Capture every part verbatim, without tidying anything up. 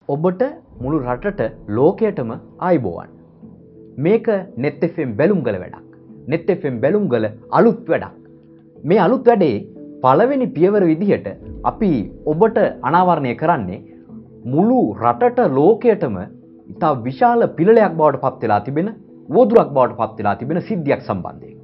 ඔබට මුළු රටට ලෝකයටම ආයුබෝවන්. මේක net F M බැලුම්ගල වැඩක්. net F M බැලුම්ගල අලුත් වැඩක්. මේ අලුත් වැඩේ පළවෙනි පියවර විදිහට අපි ඔබට අනාවරණය කරන්නේ මුළු රටට ලෝකයටම ඉතා විශාල පිළලයක් බවට පත් වෙලා තිබෙන වෝදුරක් බවට පත් වෙලා තිබෙන සිද්ධියක් සම්බන්ධයෙන්.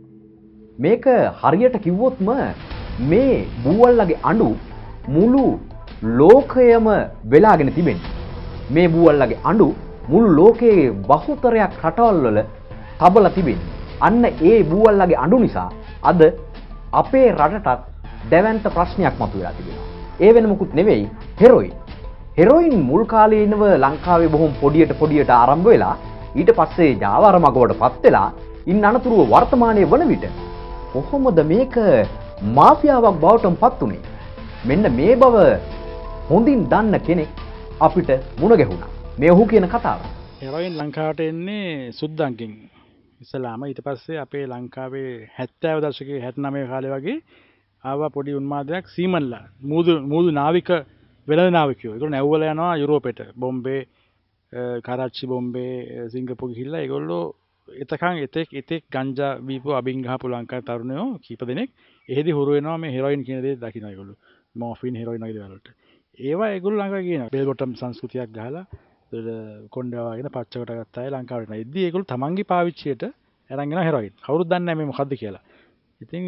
මේක හරියට කිව්වොත්ම මේ බූවල්ලගේ අඬු මුළු ලෝකයම වෙලාගෙන තිබෙන්නේ. මේ බූවල්ලගේ අඬු මුළු ලෝකයේ බහුතරයක් රටවල් වල තබලා තිබෙන්නේ. අන්න ඒ බූවල්ලගේ අඬු නිසා අද අපේ රටටත් දැවැන්ත ප්‍රශ්නයක් මතුවලා තිබෙනවා. ඒ වෙන මොකුත් නෙවෙයි හෙරොයින්. හෙරොයින් මුල් කාලේ ඉනව ලංකාවේ බොහොම පොඩියට පොඩියට ආරම්භ වෙලා ඊට පස්සේ ජාවාර මගවට පත් වෙලා ඉන්න අනතුරුව වර්තමානයේ වන විට කොහොමද මේක මාෆියාවක් බවට පත් උනේ? මෙන්න මේ බව හොඳින් දන්න කෙනෙක් අපිට මුණ ගැහුණා. මේ ඔහු කියන කතාව. හෙරොයින් ලංකාවට එන්නේ සුද්දන්කින් ඉස්සලාම ඊට පස්සේ අපේ ලංකාවේ හැත්තෑව දශකයේ හැත්තෑනවය කාලේ වගේ ආවා පොඩි උන්මාදයක් සීමන්ලා මූදු මූදු නාවික වෙළඳ නාවිකයෝ. ඒගොල්ලෝ නැව්වල යනවා යුරෝපෙට. බොම්බේ, කරච්චි බොම්බේ, සිංගප්පූරු ගිහිල්ලා ඒගොල්ලෝ එතකන් එතෙක් එතෙක් ගංජා බීපු අබින් ගහපු ලංකාවේ තරුණයෝ කීප දෙනෙක් එහෙදි හුරු වෙනවා මේ හෙරොයින් කියන දේ දකින්න ඒගොල්ලෝ. මෝෆින් හෙරොයින් වගේ දේවල් වලට. ඒවා ඒගොල්ලෝ ළඟ කියනවා. බෙල් බොටම් සංස්කෘතියක් ගහලා කොණ්ඩේ වගේන පච්චකට ගත්ත අය ලංකාවට එනවා. ඉතින් ඒගොල්ලෝ තමන්ගේ පාවිච්චියට අරන් යනවා හෙරොයින්. කවුරුත් දන්නේ නැහැ මේ මොකද්ද කියලා. ඉතින්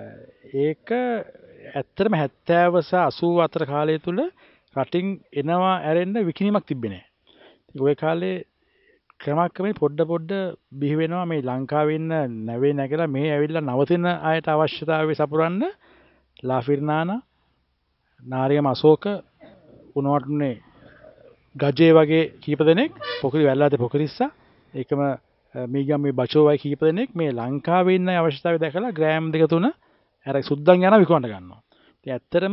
ඒක ඇත්තටම හැත්තෑව සහ අසූව අතර කාලය තුල රටින් එනවා ඇරෙන්න විකිණීමක් තිබ්බේ නැහැ. ඉතින් ওই කාලේ ක්‍රමක්‍රමයෙන් පොඩ පොඩ බිහි වෙනවා මේ ලංකාවේ ඉන්න නැවේ නැගලා මේ ඇවිල්ලා නවතින අයට අවශ්‍යතාවය සපුරන්න ලාෆිර්නානා, නාරියම අශෝක, උණවටුනේ ගජේ වගේ කීප දෙනෙක්, පොකිරි වැල්ලාතේ පොකිරිස්සා, ඒකම මීගම්මේ බචෝ වගේ කීප දෙනෙක් මේ ලංකාවේ ඉන්න අවශ්‍යතාවය දැකලා ග්‍රෑම් දෙක තුන අර සුද්දන් යන විකුණන්න ගන්නවා. ඉතින් ඇත්තටම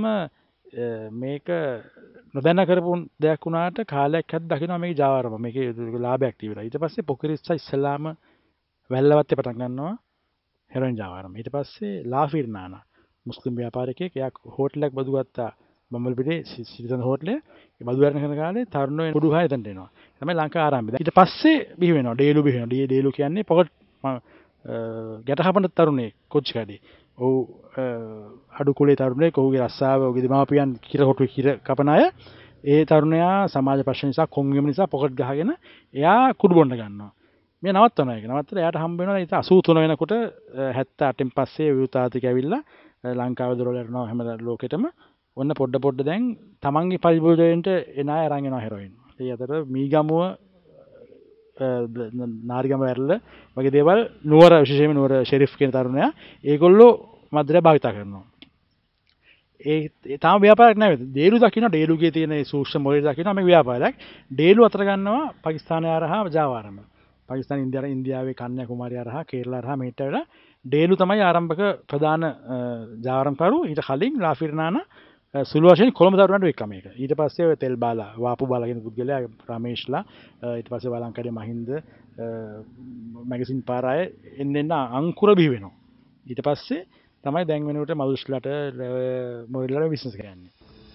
මේක නොදැන කරපු දෙයක් වුණාට කාලයක් හත් දකිනවා මේකේ ජාවාරම මේකේ ලාභයක් තිබුණා. ඊට පස්සේ පොකිරිස්සා ඉස්සලාම වැල්ලවත්තේ පටන් ගන්නවා හෙරොයින් ජාවාරම. ඊට පස්සේ ලාෆිර්නානා මුස්ලිම් ව්‍යාපාරිකයෙක් එයා හෝටලයක් බදු ගත්තා බම්බල්පිටියේ සිරිසඳ හෝටලේ. ඒ බදු වර්ණ කරන කාලේ තරුණයෝ කුඩු හය එතනට එනවා. තමයි ලංකාව ආරම්භය. ඊට පස්සේ බිහි වෙනවා ඩේලු බිහි වෙනවා. ඩේලු කියන්නේ පොකට් ගැට හපන තරුණයෙක් කොච්චිකඩේ. ඔව් අඩු කුලේ තරුණයෙක් ඔහුගේ රස්සාව ඔහුගේ දෙමාපියන් කිර කොටු කිර කපන අය. ඒ තරුණයා සමාජ ප්‍රශ්න නිසා කොන් වීම නිසා පොකට් ගහගෙන එයා කුඩු බොන්න ගන්නවා. මේ නවත්තනවා ඒක. නවත්තලා එයාට හම්බ වෙනවා ඊට අසූ තුන වෙනකොට හැත්තෑ අටෙන් පස්සේ විවෘතාතික ඇවිල්ලා ලංකාවේ දොරවල් යනවා හැම ලෝකෙටම. ඔන්න පොඩ පොඩ දැන් තමන්ගේ පරිභෝජනයට එන අය අරන් යනවා හෙරොයින්. ඒ අතර මීගමුව නාරිගම වැරළ වගේ දේවල් නුවර විශේෂයෙන්ම නුවර ෂෙරිෆ් කියන තරුණයා ඒගොල්ලෝ මද්දරය භාවිත කරනවා. ඒ තාම ව්‍යාපාරයක් නෙවෙයි. ඩේලු දකින්න ඩේලුගේ තියෙන ඒ සූක්ෂම මොලේ දකින්න මේක ව්‍යාපාරයක්. ඩේලු අතර ගන්නවා පාකිස්තානය හරහා ජාවාරම. පාකිස්තාන ඉන්දියාවේ ඉන්දියාවේ කන්‍යාකුමාරිය හරහා කේරළ හරහා මේට වෙලා ඩේලු තමයි ආරම්භක ප්‍රධාන ජාවාරම්කරු. ඊට කලින් ලාෆිර්නානා සුළු වශයෙන් කොළඹ දරුවන්ට වෙක්කම මේක. ඊට පස්සේ තෙල් බාලා වාපු බාලා කියන පුද්ගලයා රමේෂ්ලා ඊට පස්සේ වලංකඩේ මහින්ද මැගසින් පාරාය එන්න එන්න අංකුර බිහි වෙනවා. ඊට පස්සේ තමයි දැන් වෙනකොට මදුෂ්ලාට මොරිල්ලාට බිස්නස් කරන්නේ.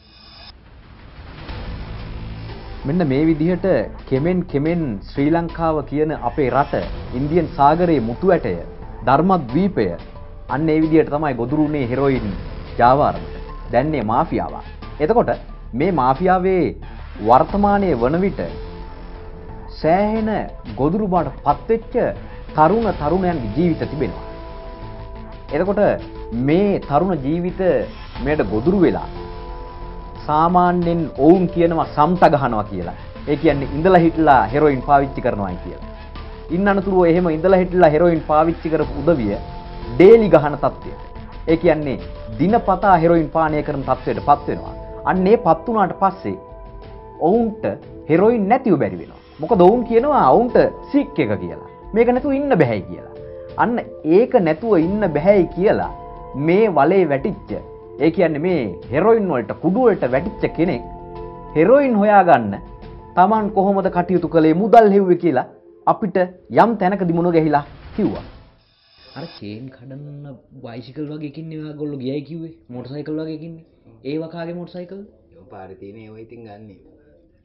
මෙන්න මේ විදිහට කෙමෙන් කෙමෙන් ශ්‍රී ලංකාව කියන අපේ රට ඉන්දියන් සාගරයේ මුතු ඇටය ධර්මද්වීපය අන්න ඒ විදිහට තමයි ගොදුරුනේ හෙරොයින් ජාවාරම. දැන්නේ මාෆියාව. එතකොට මේ මාෆියාවේ වර්තමානයේ වන විට සෑහෙන ගොදුරු බවට පත්වෙච්ච තරුණ තරුණයන්ගේ ජීවිත තිබෙනවා. එතකොට මේ තරුණ ජීවිත මේකට ගොදුරු වෙලා සාමාන්‍යයෙන් ඔවුන් කියනවා සම්ත ගහනවා කියලා. ඒ කියන්නේ ඉඳලා හිටලා හෙරොයින් පාවිච්චි කරනවායි කියලා. ඉන්න අනතුරුව එහෙම ඉඳලා හිටලා හෙරොයින් පාවිච්චි කරපු උදවිය ඩේලි ගහන තත්ත්වයට. ඒ කියන්නේ දිනපතා හෙරොයින් පානය කරන තත්ත්වයට පත් වෙනවා. අන්න ඒ පත් වුණාට පස්සේ ඔවුන්ට හෙරොයින් නැතිව බැරි වෙනවා. මොකද ඔවුන් කියනවා ඔවුන්ට සික් එක කියලා. මේක නැතුව ඉන්න බෑයි කියලා. අන්න ඒක නැතුව ඉන්න බෑයි කියලා මේ වලේ වැටිච්ච ඒ කියන්නේ මේ හෙරොයින් වලට කුඩු වලට වැටිච්ච කෙනෙක් හෙරොයින් හොයාගන්න Taman කොහොමද කටයුතු කළේ මුදල් හෙව්වේ කියලා අපිට යම් තැනකදී මුණ ගැහිලා කිව්වා. අර චේන් කඩන්න බයිසිකල් වගේ කින්නේ ඔයගොල්ලෝ ගියයි කිව්වේ මොටර් සයිකල් වගේ කින්නේ ඒ වකාගේ මොටර් සයිකල් ඒ පාරේ තියෙන ඒවා ඉතින් ගන්නෙ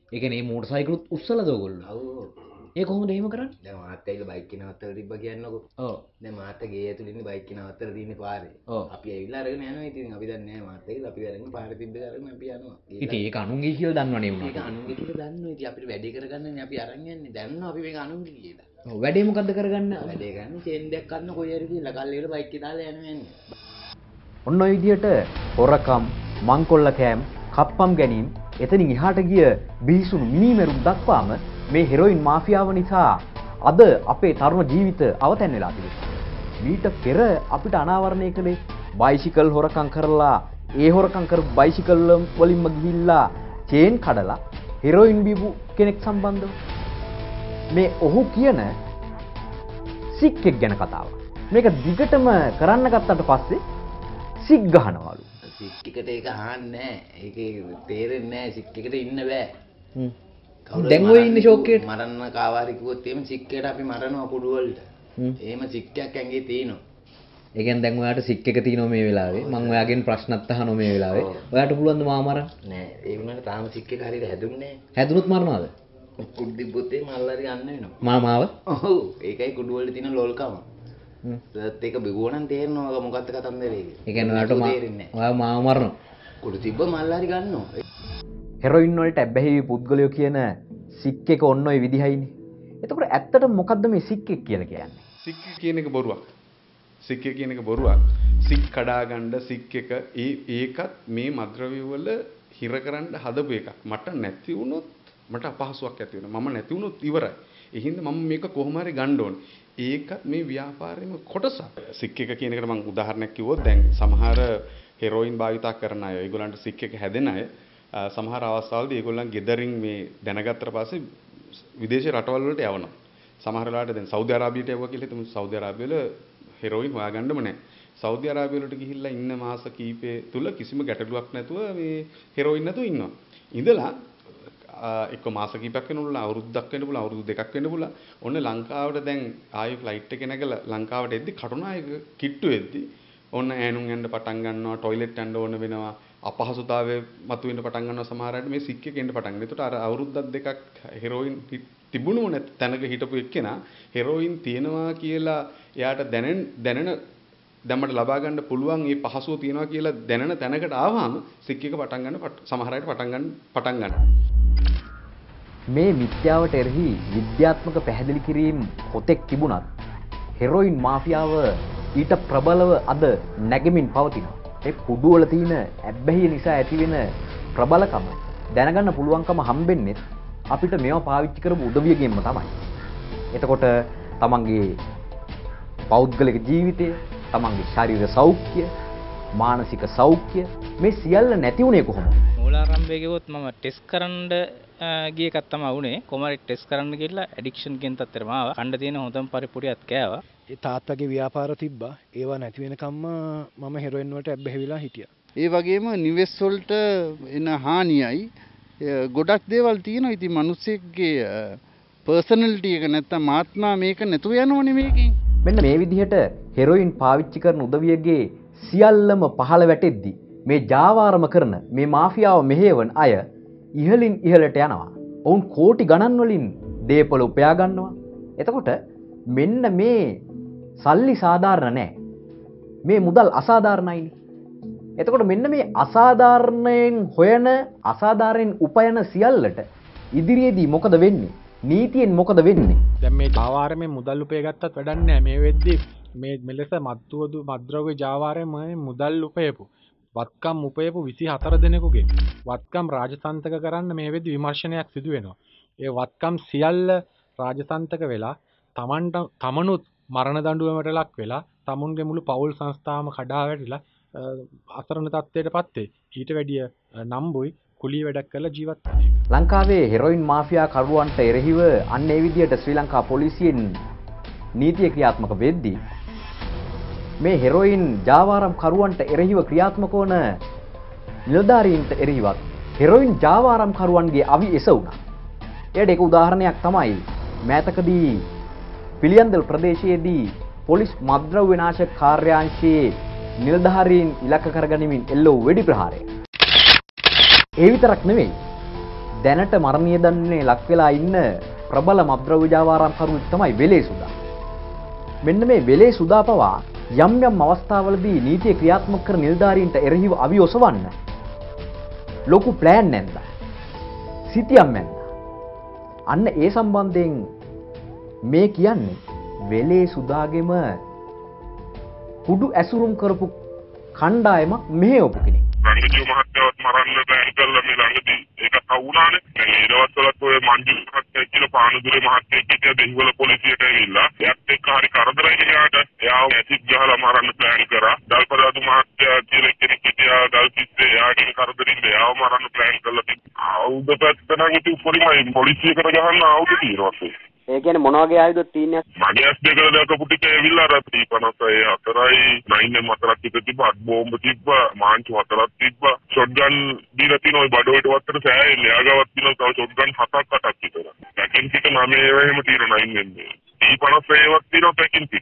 ඒ කියන්නේ මේ මෝටර් සයිකලුත් උස්සලාද ඔයගොල්ලෝ? ඔව්. ඒ කොහොමද එහෙම කරන්නේ? දැන් මාත් ඇවිල්ලා බයික් එක නවත්තලා තිබ්බා කියන්නකො. ඔව්. දැන් මාත් ගේ ඇතුළේ ඉන්නේ බයික් එක නවත්තලා තියෙන්නේ පාරේ. ඔව්. අපි ඇවිල්ලා අරගෙන යනවා. ඉතින් අපි දන්නේ නැහැ මාත් ඇවිල්ලා අපි අරගෙන පාරේ තිබ්බ කරගෙන අපි යනවා. ඉතින් ඒක අනුන්ගේ කියලා දන්නවනේ ඒක වුණා. අනුන්ගේ කියලා දන්නවා. ඉතින් අපිට වැඩේ කරගන්නනේ අපි අරන් යන්නේ. දන්නවා අපි මේක අනුන්ගේ කියලා. ඔව් වැඩේ මොකද්ද කරගන්න? වැඩේ ගන්න චේන් දෙයක් ගන්න කොයි හරි කියලා කල්ලි වල බයික් එක දාලා යනවා යන්නේ. ඔන්න ඔය විදිහට හොරකම්, මංකොල්ල කෑම්, කප්පම් ගැනීම, එතනින් එහාට ගිය බිහිසුණු මිනිමෙරුම් දක්වාම මේ හෙරොයින් මාෆියාව නිසා අද අපේ තරුණ ජීවිත අවතැන් වෙලා තිබෙනවා. මීට පෙර අපිට අනාවරණය කළේ බයිසිකල් හොරකම් කරලා ඒ හොරකම් කරපු බයිසිකල් වලින්ම ගිහිල්ලා චේන් කඩලා හෙරොයින් බීපු කෙනෙක් සම්බන්ධව මේ ඔහු කියන සික්කෙක් ගැන කතාවක්. මේක දිගටම කරන්න ගත්තට පස්සේ සික් ගහනවලු. සික් එකට ඒක අහන්නේ නැහැ. ඒකේ තේරෙන්නේ නැහැ සික් එකට ඉන්න බෑ. හ්ම්. දැන් ඔය ඉන්නේ ෂෝක් එකට. මරන්න කාවාරි කිව්වොත් එහෙම සික් එකට අපි මරනවා කුඩු වලට. එහෙම සික් එකක් ඇඟේ තියෙනවා. ඒ කියන්නේ දැන් ඔයාට සික් එක තියෙනවා මේ වෙලාවේ. මම ඔයාගෙන් ප්‍රශ්නත් අහනවා මේ වෙලාවේ. ඔයාට පුළුවන් ද මාව මරන්න? නෑ ඒ වුණාට තාම සික් එක හරියට හැදුන්නේ නැහැ. හැදුනොත් මරනවද? කුඩු දිබ්බොත් එහෙම අල්ලරි ගන්න වෙනවා. මා මාව? ඔව් ඒකයි කුඩු වල තියෙන ලොල්කම. හ්ම්. ඒත් ඒක බිගුවනම් තේරෙනවා මොකක්ද කතන්දරේ. ඒ කියන්නේ ඔයාට ඔයා මාව මරනවා. කුඩු තිබ්බ මල්ලාරි ගන්නවා. හෙරොයින් වලට ඇබ්බැහි පුද්ගලයෝ කියන සික් එක ඔන්න ඔය විදිහයිනේ. එතකොට ඇත්තටම මොකද්ද මේ සික් එක කියලා කියන්නේ? සික් කියන එක බොරුවක්. සික් කියන එක බොරුවක්. සික් කඩා ගන්න සික් එක ඒ ඒකත් මේ මද්ද්‍රව්‍ය වල හිර කරන්න හදපු එකක්. මට නැති වුණොත් මට අපහසුයක් ඇති වෙනවා. මම නැති වුණොත් ඉවරයි. ඒ හින්දා මම මේක කොහොම හරි ගන්න ඕනේ. ඒකත් මේ ව්‍යාපාරෙම කොටසක්. සික් එක කියන එකට මම උදාහරණයක් කිව්වොත් දැන් සමහර හෙරොයින් භාවිතා කරන අය, ඒගොල්ලන්ට සික් එක හැදෙන අය සමහර අවස්ථාවලදී ඒගොල්ලන් ගෙදරින් මේ දැනගත්තට පස්සේ විදේශ රටවල් වලට යවනවා. සමහර වෙලාවට දැන් සෞදි අරාබියට යවුවා කියලා හිතමු. සෞදි අරාබිය වල හෙරොයින් හොයාගන්නම නැහැ. සෞදි අරාබිය වලට ගිහිල්ලා ඉන්න මාස කීපය තුල කිසිම ගැටලුවක් නැතුව මේ හෙරොයින් නැතුව ඉන්නවා. ඉඳලා එක්ක මාස කීපයක් වෙනවල අවුරුද්දක් වෙන්න පුළුවන් අවුරුදු දෙකක් වෙන්න පුළුවන්. ඔන්න ලංකාවට දැන් ආයෙ ෆ්ලයිට් එකේ නැගලා ලංකාවට එද්දි කටුනායක කිට්ටු එද්දි ඔන්න ඈනුම් යන්න පටන් ගන්නවා, টয়ලට් යන්න ඕන වෙනවා, අපහසුතාවය මතුවෙන්න පටන් ගන්නවා සමහර අයට මේ සික් එකෙන් පටන් ගන්නවා. ඒකට අර අවුරුද්දක් දෙකක් හෙරොයින් තිබුණුම නැත් තැනක හිටපු එක්කෙනා හෙරොයින් තියනවා කියලා එයාට දැනෙන දැනෙන දැම්මට ලබා ගන්න පුළුවන් මේ පහසුව තියනවා කියලා දැනෙන තැනකට ආවම සික් එක පටන් ගන්න සමහර අයට පටන් ගන්න පටන් ගන්නවා. මේ මිත්‍යාවට එරෙහි විද්‍යාත්මක පැහැදිලි කිරීම කොතෙක් තිබුණත් හෙරොයින් මාෆියාව ඊට ප්‍රබලව අද නැගෙමින් පවතිනවා. ඒ කුඩු වල තියෙන ඇබ්බැහිය නිසා ඇතිවෙන ප්‍රබලකම දැනගන්න පුළුවන්කම හම්බෙන්නේ අපිට මේවා පාවිච්චි කරපු උදවියගෙන්ම තමයි. එතකොට තමන්ගේ පෞද්ගලික ජීවිතය, තමන්ගේ ශාරීරික සෞඛ්‍ය, මානසික සෞඛ්‍ය මේ සියල්ල නැති වුණේ කොහොමද? මූලාරම්භයේ ගියොත් මම ටෙස්ට් කරන්න ගිය එකක් තමයි වුණේ. කොහමද ටෙස්ට් කරන්න ගිහලා ඇඩික්ෂන් කියන තත්ත්වෙටම ආවා. කන්න තියෙන හොඳම පරිපුරියත් කෑවා. ඒ තාත්තගේ ව්‍යාපාර තිබ්බා. ඒවා නැති වෙනකම්ම මම හෙරොයින් වලට ඇබ්බැහිවිලා හිටියා. ඒ වගේම නිවෙස් වලට එන හානියයි ගොඩක් දේවල් තියෙනවා. ඉතින් මිනිස්සෙක්ගේ පර්සනැලිටි එක නැත්තම් ආත්මා මේක නැතුව යනවනේ මේකෙන්. මෙන්න මේ විදිහට හෙරොයින් පාවිච්චි කරන උදවියගේ සියල්ලම පහළ වැටෙද්දි මේ ජාවාරම කරන මේ මාෆියාව මෙහෙයවන අය ඉහළින් ඉහළට යනවා. ඔවුන් කෝටි ගණන් වලින් දේපොළ උපයා ගන්නවා. එතකොට මෙන්න මේ සල්ලි සාධාරණ නැහැ. මේ මුදල් අසාධාරණයිනේ. එතකොට මෙන්න මේ අසාධාරණයෙන් හොයන අසාධාරණයෙන් උපයන සියල්ලට ඉදිරියේදී මොකද වෙන්නේ? නීතියෙන් මොකද වෙන්නේ? දැන් මේ ජාවාරමේ මුදල් උපය ගත්තත් වැඩක් නැහැ. මේ වෙද්දී මේ මෙලෙස මත්තුවදු මද්ද්‍රව්‍ය ජාවාරයේ මුදල් උපයපු වත්කම් උපයපු විසි හතර දෙනෙකුගේ වත්කම් රාජසන්තක කරන්න මේ වෙද්දී විමර්ශනයක් සිදු වෙනවා. ඒ වත්කම් සියල්ල රාජසන්තක වෙලා තමන්ට තමනුත් මරණ දඬුවමට ලක් වෙලා තමුන්ගේ මුළු පවුල් සංස්ථාවම කඩා වැටිලා අසරණ තත්ත්වයටපත් වේ. ඊට වැඩිය නම්බුයි කුලී වැඩක් කරලා ජීවත් වෙන. ලංකාවේ හෙරොයින් මාෆියා කරුවන්ට එරෙහිව අන්න ඒ විදිහට ශ්‍රී ලංකා පොලිසියෙන් නීතිය ක්‍රියාත්මක වෙද්දී මේ හෙරොයින් ජාවාරම් කරුවන්ට එරෙහිව ක්‍රියාත්මක වන නිලධාරීන්ට එරෙහිවත් හෙරොයින් ජාවාරම් කරුවන්ගේ අවි එස වුණා. ඒකට එක උදාහරණයක් තමයි මෑතකදී පිළියන්දල් ප්‍රදේශයේදී පොලිස් මද්ද්‍රව්‍ය විනාශක කාර්යාංශයේ නිලධාරීන් ඉලක්ක කරගනිමින් එල්ල වූ වෙඩි ප්‍රහාරය. ඒ විතරක් නෙවෙයි දැනට මරණීය දඬුවමේ ලක් වෙලා ඉන්න ප්‍රබල මත්ද්‍රව්‍ය ජාවාරම්කරුවෙක් තමයි වෙලේ සුදා. මෙන්න මේ වෙලේ සුදා පවා යම් යම් අවස්ථාවලදී නීතිය ක්‍රියාත්මක කර නිලධාරීන්ට එරෙහිව අවි ඔසවන්න ලොකු ප්ලෑන් නැන්දා. සිතියම් නැන්දා. අන්න ඒ සම්බන්ධයෙන් මේ කියන්නේ වෙලේ සුදාගෙම කුඩු ඇසුරුම් කරපු කණ්ඩායමක් මෙහෙවපු කෙනෙක්. රංගජීව මහත්තයාවත් මරන්න බෑන් කළා මේ ළඟදී ඒකත් අවුනානේ. දැන් ඒ දවස්වලත් ඔය මංජු මහත්තයා කියලා පානුදුරේ මහත්තයෙක් හිටියා දෙහිවල පොලිසියට ඇවිල්ලා. එයාත් එක්ක හරි කරදරයි එයාට. එයාව ඇසිඩ් ගහලා මරන්න ප්ලෑන් කරා. දල්පදාදු මහත්තයා කියලා කෙනෙක් හිටියා දල්පිස්සේ එයාගේ කරදරින්ද එයාව මරන්න ප්ලෑන් කළා තිබ්බා. ආයුධ පැත්ත නම් ඉතින් පොලිමයි පොලිසියකට ගහන්න ආයුධ තියෙනවා. ඒ කියන්නේ මොන වගේ ආයුධ තියෙනවද? මගේ ඇස් දෙක දැකපු ටික ඇවිල්ලා අර ත්‍රී පනසය හතරයි නයින් එම් හතරක් ටික තිබ්බා, බෝම්බ තිබ්බා, මාංචු හතරක් තිබ්බා, ෂොට්ගන් දීලා තිනවා ඔය බඩෝට වත්තට සෑහෙන්නේ. යාගාවක් තිනවා තව ෂොට්ගන් හතක් අටක් විතර. පැකින් පිට නම ඒවා එහෙම තියෙනවා නයින් එම්. ත්‍රී පනසයවත් තියෙනවා පැකින් පිට.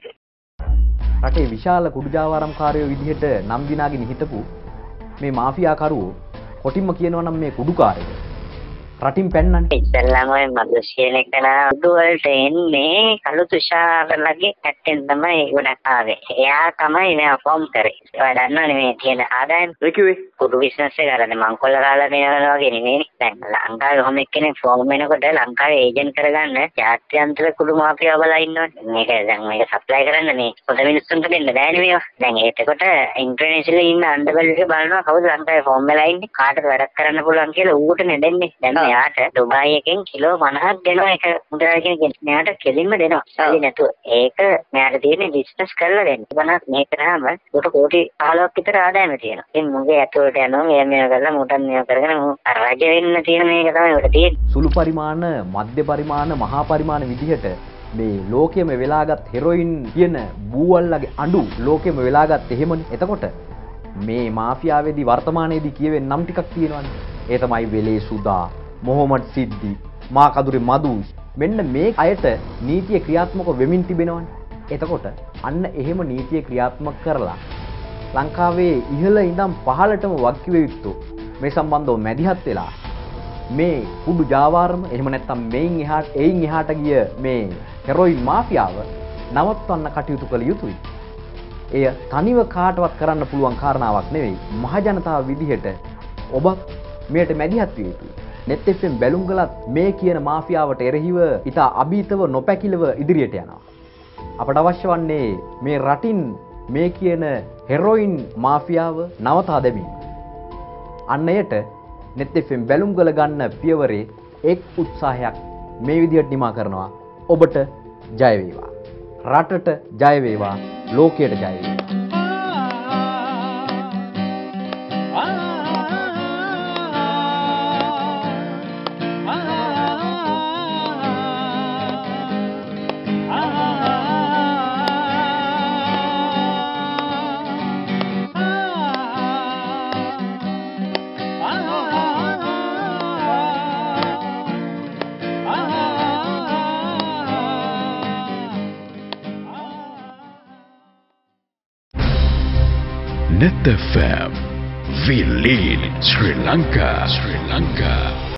රටේ විශාල කුඩු ජාවාරම්කාරයෝ විදිහට නම් දිනාගෙන හිටපු මේ මාෆියාකරුවෝ කොටින්ම කියනවා නම් මේ කුඩුකාරයෝ රටින් පැන්නන්නේ. ඉස්සල්ලාම ඔය මදුස් කියන එක නා උඩු වලට එන්නේ කළු තුෂාරලගේ පැත්තෙන් තමයි ගොඩක් ආවේ. එයා තමයි මේ ෆෝම් කරේ. ඒවා දන්නවනේ මේ තියෙන ආදායම. ඒ කිව්වේ කුඩු බිස්නස් එක කරන්නේ මංකොල්ල කාලා දෙනවා වගේ නෙමෙයි. දැන් ලංකාවේ කොහොම එක්කෙනෙක් ෆෝම් වෙනකොට ලංකාවේ ඒජන්ට් කරගන්න ජාත්‍යන්තර කුඩු මාෆියා බලා ඉන්නවනේ. මේක දැන් මේක සප්ලයි කරන්න මේ පොත මිනිස්සුන්ට දෙන්න බෑනේ මේවා. දැන් ඒකට ඉන්ටර්නැෂනල් ඉන්න අන්ඩබල් එක බලනවා කවුද ලංකාවේ ෆෝම් වෙලා ඉන්නේ කාටද වැඩක් කරන්න පුළුවන් කියලා ඌට නෙදෙන්නේ. දැන් එයාට ඩුබායි එකෙන් කිලෝ පනහක් දෙනවා එක මුදල් කෙනෙක්. මෙයාට කෙලින්ම දෙනවා. සල්ලි නැතුව. ඒක මෙයාට තියෙන්නේ බිස්නස් කරලා දෙන්න. පනහක් මේක නාම උට කෝටි පහළොවක් විතර ආදායම තියෙනවා. ඉතින් මුගේ ඇතුළට යනවා මේ මේව කරලා මුටන් මේව කරගෙන මු රජ වෙන්න තියෙන මේක තමයි උට තියෙන්නේ. සුළු පරිමාණ, මධ්‍ය පරිමාණ, මහා පරිමාණ විදිහට මේ ලෝකෙම වෙලාගත් හෙරොයින් කියන බූවල්ලගේ අඬු ලෝකෙම වෙලාගත් එහෙමනේ. එතකොට මේ මාෆියාවේදී වර්තමානයේදී කියවෙන නම් ටිකක් තියෙනවානේ. ඒ තමයි වෙලේ සුදා, මොහොමඩ් සිද්දි, මාකදුරේ මදුස්. මෙන්න මේ අයට නීතිය ක්‍රියාත්මක වෙමින් තිබෙනවනේ. එතකොට අන්න එහෙම නීතිය ක්‍රියාත්මක කරලා ලංකාවේ ඉහළ ඉඳන් පහළටම වක්කිව යුතු මේ සම්බන්ධව මැදිහත් වෙලා මේ කුඩු ජාවාරම එහෙම නැත්නම් මේන් එහාට එයින් එහාට ගිය මේ හෙරොයින් මාෆියාව නවත්වන්න කටයුතු කළ යුතුයි. එය තනිව කාටවත් කරන්න පුළුවන් කාරණාවක් නෙවෙයි. මහ ජනතාව විදිහට ඔබ මේට මැදිහත් විය යුතුයි. net f m බැලුම්ගලත් මේ කියන මාෆියාවට එරෙහිව ඉතා අභීතව නොපැකිලව ඉදිරියට යනවා. අපට අවශ්‍ය වන්නේ මේ රටින් මේ කියන හෙරොයින් මාෆියාව නවතා දැමීම. අන්න එයට net f m බැලුම්ගල ගන්න පියවරේ එක් උත්සාහයක් මේ විදිහට නිමා කරනවා. ඔබට ජය වේවා. රටට ජය වේවා. ලෝකයට ජය වේවා. net f m, we lead Sri Lanka, Sri Lanka.